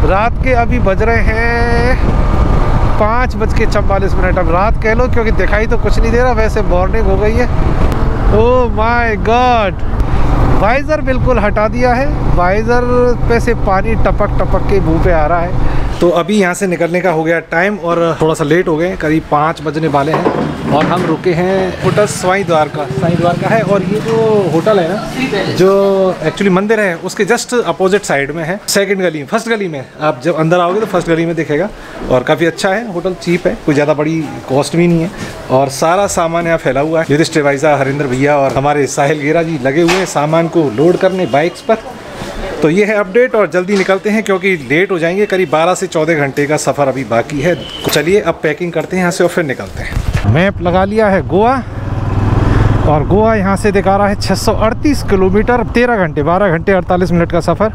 रात के अभी बज रहे हैं 5:44। अब रात कह लो क्योंकि दिखाई तो कुछ नहीं दे रहा, वैसे मॉर्निंग हो गई है। ओह माय गॉड, वाइज़र बिल्कुल हटा दिया है, वाइज़र पे से पानी टपक टपक के मुंह पे आ रहा है। तो अभी यहाँ से निकलने का हो गया टाइम और थोड़ा सा लेट हो गए, करीब 5 बजने वाले हैं और हम रुके हैं होटल साईं द्वारका है। और ये जो होटल है ना, जो एक्चुअली मंदिर है उसके जस्ट अपोजिट साइड में है, सेकंड गली में, फर्स्ट गली में। आप जब अंदर आओगे तो फर्स्ट गली में दिखेगा और काफ़ी अच्छा है होटल, चीप है, कोई ज़्यादा बड़ी कॉस्ट भी नहीं है और सारा सामान यहाँ फैला हुआ है। युधिष्ठिर भाईसा, हरिंदर भैया और हमारे साहिल गेरा जी लगे हुए हैं सामान को लोड करने बाइक्स पर। तो ये है अपडेट और जल्दी निकलते हैं क्योंकि लेट हो जाएंगे, करीब 12 से 14 घंटे का सफ़र अभी बाकी है। चलिए अब पैकिंग करते हैं यहाँ से और फिर निकलते हैं। मैप लगा लिया है गोवा और गोवा यहाँ से दिखा रहा है 638 किलोमीटर, 13 घंटे, 12 घंटे 48 मिनट का सफ़र।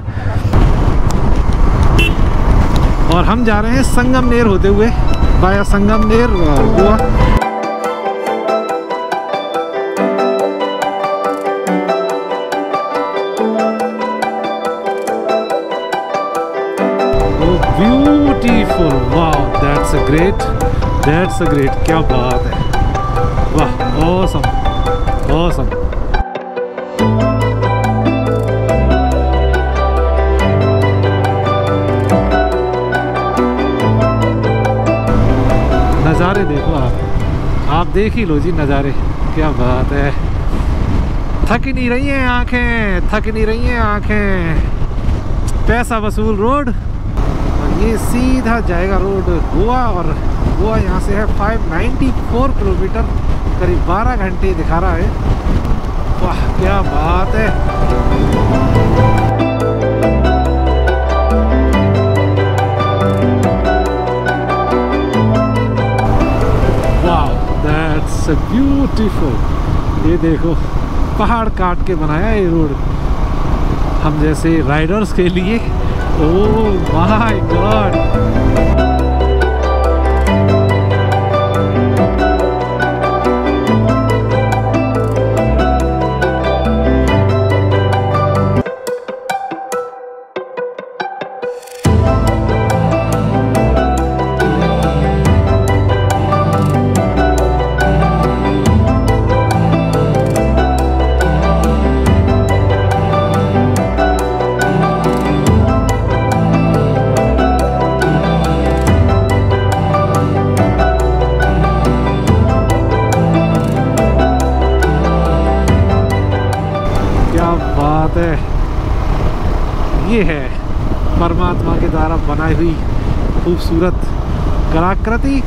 और हम जा रहे हैं संगमनेर होते हुए, वाया संगमनेर गोवा। ब्यूटीफुल, वाह, दैट्स अ ग्रेट, क्या बात है, वाह, ऑसम। नज़ारे देखो आप देख ही लो जी नज़ारे, क्या बात है। थक नहीं रही हैं आंखें, पैसा वसूल रोड। ये सीधा जाएगा रोड गोवा और गोवा यहाँ से है 594 किलोमीटर, करीब 12 घंटे दिखा रहा है। वाह क्या बात है। वाह दैट्स ब्यूटीफुल। ये देखो पहाड़ काट के बनाया ये रोड हम जैसे राइडर्स के लिए। ओह माय गॉड, ये है परमात्मा के द्वारा बनाई हुई खूबसूरत कलाकृति।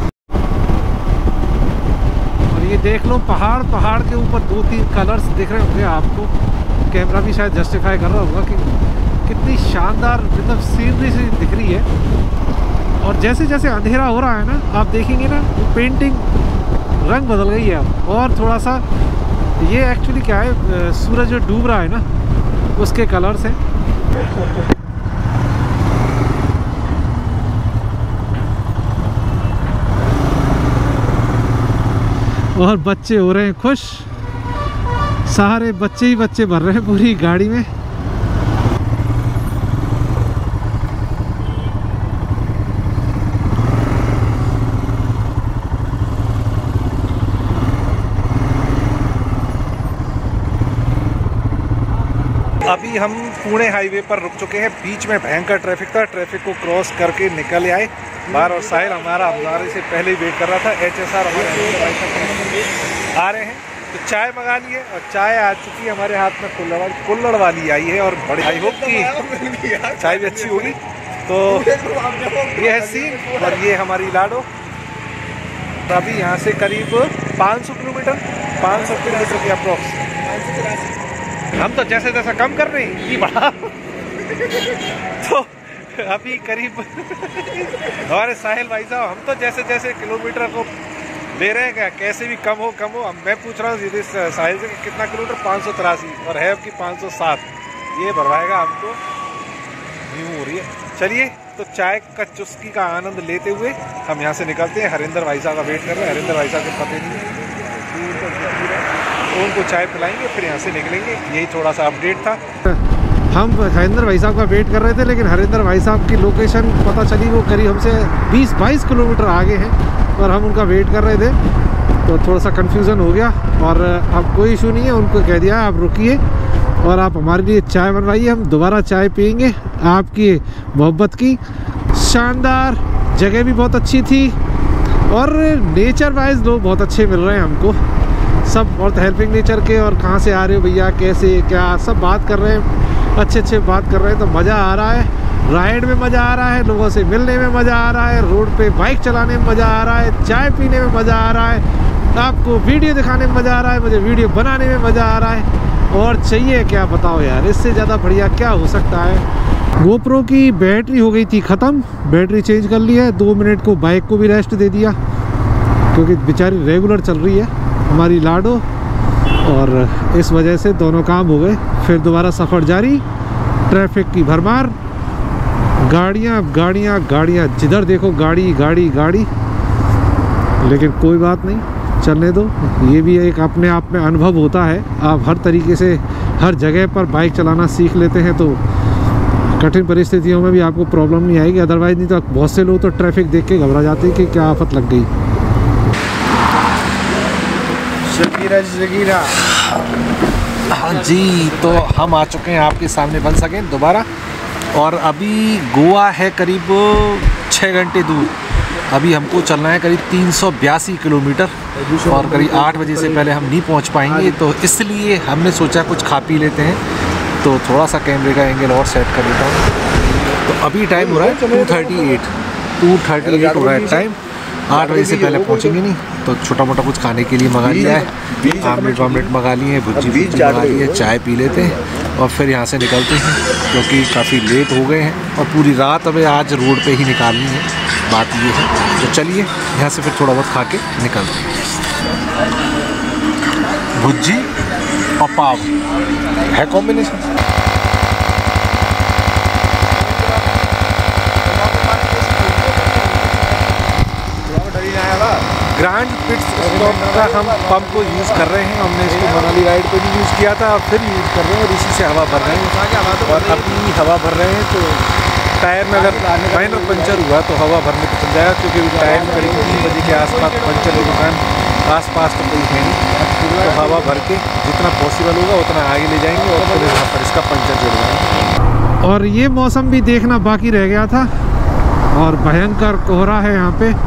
और ये देख लो पहाड़ के ऊपर 2-3 कलर्स दिख रहे होंगे आपको, कैमरा भी शायद जस्टिफाई कर रहा होगा कि कितनी शानदार मतलब सीनरी सी दिख रही है। और जैसे जैसे अंधेरा हो रहा है ना, आप देखेंगे ना पेंटिंग रंग बदल गई है अब, और थोड़ा सा ये एक्चुअली क्या है, सूरज जो डूब रहा है ना उसके कलर्स हैं। और बच्चे हो रहे हैं खुश, सारे बच्चे ही बच्चे भर रहे हैं पूरी गाड़ी में। अभी हम पुणे हाईवे पर रुक चुके हैं, बीच में भयंकर ट्रैफिक था, ट्रैफिक को क्रॉस करके निकल आए बाहर। और साहिल हमारे से पहले ही वेट कर रहा था, HSR आ रहे हैं तो चाय मंगा ली है और चाय आ चुकी है हमारे हाथ में, कुल्हड़ वाली आई है और बड़ी आई होप की चाय भी अच्छी होगी। तो ये है सीन और ये हमारी लाडो। तो अभी यहाँ से करीब 500 किलोमीटर की अप्रोक्स। हम तो जैसे जैसा कम कर रहे हैं ये बढ़ा तो अभी करीब हमारे साहिल भाई साहब, हम तो जैसे जैसे किलोमीटर को ले रहे हैं, क्या कैसे भी कम हो। मैं पूछ रहा हूँ साहिल से कितना किलोमीटर, 583 और है आपकी 507। ये भरवाएगा हमको, न्यू हो रही है। चलिए तो चाय का चुस्की का आनंद लेते हुए हम यहाँ से निकलते हैं। हरिंदर भाई साहब का वेट कर रहे हैं, हरिंदर भाई साहब के पते नहीं है तो उनको चाय पिलाएंगे फिर यहाँ से निकलेंगे। यही थोड़ा सा अपडेट था। हम हरिंदर भाई साहब का वेट कर रहे थे, लेकिन हरिंदर भाई साहब की लोकेशन पता चली वो करीब हमसे 20-22 किलोमीटर आगे हैं और हम उनका वेट कर रहे थे, तो थोड़ा सा कन्फ्यूज़न हो गया। और अब कोई इशू नहीं है, उनको कह दिया आप रुकिए और आप हमारे लिए चाय बनवाइए, हम दोबारा चाय पियेंगे। आपकी मोहब्बत की शानदार जगह भी बहुत अच्छी थी और नेचर वाइज लोग बहुत अच्छे मिल रहे हैं हमको सब, बहुत हेल्पिंग नेचर के। और कहाँ से आ रहे हो भैया, कैसे क्या, सब बात कर रहे हैं, अच्छे बात कर रहे हैं, तो मज़ा आ रहा है। राइड में मज़ा आ रहा है, लोगों से मिलने में मज़ा आ रहा है, रोड पे बाइक चलाने में मज़ा आ रहा है, चाय पीने में मज़ा आ रहा है, आपको वीडियो दिखाने में मज़ा आ रहा है, मुझे वीडियो बनाने में मज़ा आ रहा है। और चाहिए क्या, बताओ यार, इससे ज़्यादा बढ़िया क्या हो सकता है। गोप्रो की बैटरी हो गई थी ख़त्म, बैटरी चेंज कर ली है। 2 मिनट को बाइक को भी रेस्ट दे दिया क्योंकि बेचारी रेगुलर चल रही है हमारी लाडो, और इस वजह से दोनों काम हो गए। फिर दोबारा सफ़र जारी, ट्रैफिक की भरमार, गाड़ियाँ गाड़ियाँ गाड़ियाँ, जिधर देखो गाड़ी गाड़ी गाड़ी। लेकिन कोई बात नहीं, चलने दो, ये भी एक अपने आप में अनुभव होता है। आप हर तरीके से हर जगह पर बाइक चलाना सीख लेते हैं तो कठिन परिस्थितियों में भी आपको प्रॉब्लम नहीं आएगी। अदरवाइज़ नहीं तो बहुत से लोग तो ट्रैफिक देख के घबरा जाते हैं कि क्या आफत लग गई। हाँ जी, तो हम आ चुके हैं आपके सामने बन सकें दोबारा, और अभी गोवा है करीब 6 घंटे दूर। अभी हमको चलना है करीब 382 किलोमीटर और करीब 8 बजे से पहले हम नहीं पहुंच पाएंगे, तो इसलिए हमने सोचा कुछ खा पी लेते हैं। तो थोड़ा सा कैमरे का एंगल और सेट कर लेता हूँ। तो अभी टाइम हो रहा है 2:38 हो रहा है टाइम। 8 बजे से पहले पहुँचेंगे नहीं, तो छोटा मोटा कुछ खाने के लिए मंगा लिया है, आमलेट मंगा लिए हैं, भुजी मंगा ली है, चाय पी लेते हैं और फिर यहाँ से निकलते हैं क्योंकि काफ़ी लेट हो गए हैं और पूरी रात हमें आज रोड पे ही निकालनी है, बात ये है। तो चलिए यहाँ से फिर थोड़ा बहुत खा के निकलते हैं। भुजी और पाव है कॉम्बिनेशन। ग्रैंड पिट्स स्टॉप का हम पंप को यूज़ कर रहे हैं। हमने इसको मनाली राइड पे भी यूज़ किया था, फिर यूज़ कर रहे हैं और इसी से हवा भर रहे हैं। और अभी हवा भर रहे हैं तो टायर में अगर माइनर पंचर हुआ तो हवा भरने को चल जाएगा, क्योंकि टायर करीब 3 बजे के आसपास पंचर की दुकान आसपास तो कोई है नहीं। तो हवा भर के जितना पॉसिबल होगा उतना आगे ले जाएंगे और फिर यहाँ पर इसका पंचर जुड़वाएंगे। और ये मौसम भी देखना बाकी रह गया था और भयंकर कोहरा है यहाँ पे।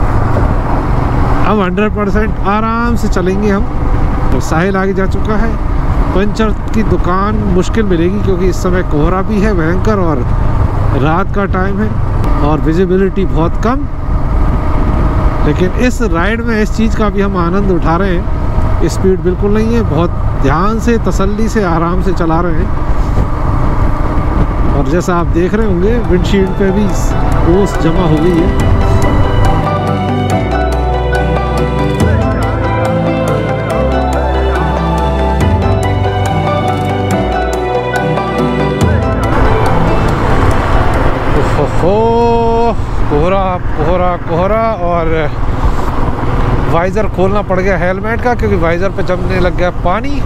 अब 100% आराम से चलेंगे हम। तो साहिल आगे जा चुका है, पंचर की दुकान मुश्किल मिलेगी क्योंकि इस समय कोहरा भी है भयंकर और रात का टाइम है और विजिबिलिटी बहुत कम। लेकिन इस राइड में इस चीज़ का भी हम आनंद उठा रहे हैं। स्पीड बिल्कुल नहीं है, बहुत ध्यान से तसल्ली से आराम से चला रहे हैं। और जैसा आप देख रहे होंगे विंडशील्ड पे भी ओस जमा हो गई है। कोहरा कोहरा कोहरा और वाइज़र खोलना पड़ गया हेलमेट का क्योंकि वाइज़र पे जमने लग गया पानी।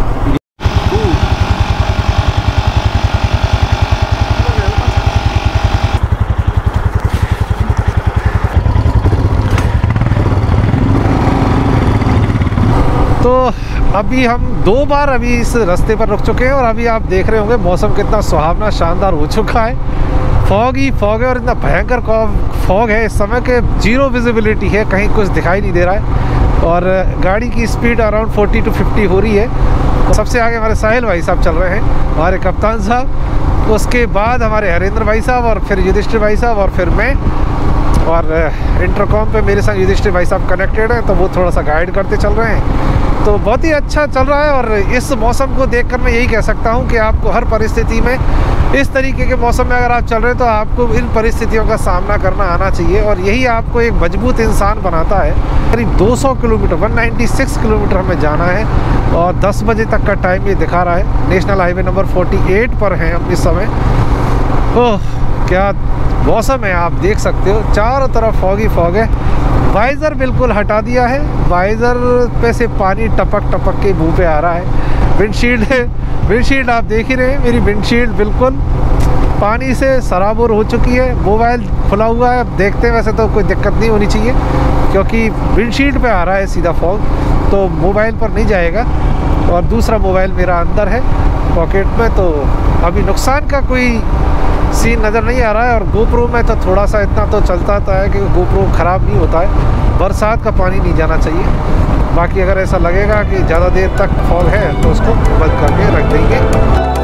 तो अभी हम 2 बार अभी इस रास्ते पर रुक चुके हैं और अभी आप देख रहे होंगे मौसम कितना सुहावना शानदार हो चुका है। फॉग ही फॉग है और इतना भयंकर फॉग है इस समय के 0 विजिबिलिटी है, कहीं कुछ दिखाई नहीं दे रहा है। और गाड़ी की स्पीड अराउंड 40 to 50 हो रही है। सबसे आगे हमारे साहिल भाई साहब चल रहे हैं, हमारे कप्तान साहब, उसके बाद हमारे हरेंद्र भाई साहब और फिर युधिष्ठिर भाई साहब और फिर मैं। और इंटरकॉम पे मेरे साथ युधिष्ठिर भाई साहब कनेक्टेड हैं तो वो थोड़ा सा गाइड करते चल रहे हैं। तो बहुत ही अच्छा चल रहा है और इस मौसम को देखकर मैं यही कह सकता हूँ कि आपको हर परिस्थिति में इस तरीके के मौसम में अगर आप चल रहे हैं तो आपको इन परिस्थितियों का सामना करना आना चाहिए और यही आपको एक मजबूत इंसान बनाता है। करीब 200 किलोमीटर 196 किलोमीटर हमें जाना है और 10 बजे तक का टाइम ये दिखा रहा है। नेशनल हाईवे नंबर 48 पर हैं हम इस समय। ओह क्या मौसम है, आप देख सकते हो चारों तरफ फॉग ही फॉग है। वाइज़र बिल्कुल हटा दिया है, वाइज़र पे से पानी टपक टपक के मुंह पे आ रहा है विंडशील्ड आप देख ही रहे हैं, मेरी विंडशील्ड बिल्कुल पानी से सराबोर हो चुकी है। मोबाइल खुला हुआ है, देखते हैं वैसे तो कोई दिक्कत नहीं होनी चाहिए क्योंकि विंडशील्ड पे आ रहा है सीधा फॉग, तो मोबाइल पर नहीं जाएगा। और दूसरा मोबाइल मेरा अंदर है पॉकेट में, तो अभी नुकसान का कोई सीन नज़र नहीं आ रहा है। और गोप्रो में तो थोड़ा सा इतना तो चलता है कि गोप्रो ख़राब नहीं होता है, बरसात का पानी नहीं जाना चाहिए। बाकी अगर ऐसा लगेगा कि ज़्यादा देर तक फॉग है तो उसको बंद करके रख देंगे।